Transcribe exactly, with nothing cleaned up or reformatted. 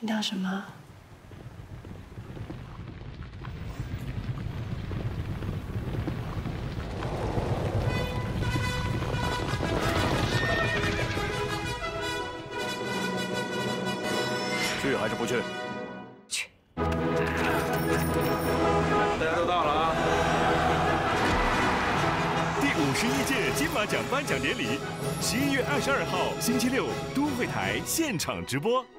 听到什么？ 去还是不去？ 去。 大家都到了啊！ 第五十一届金马奖颁奖典礼，十一月二十二号星期六，都会台现场直播。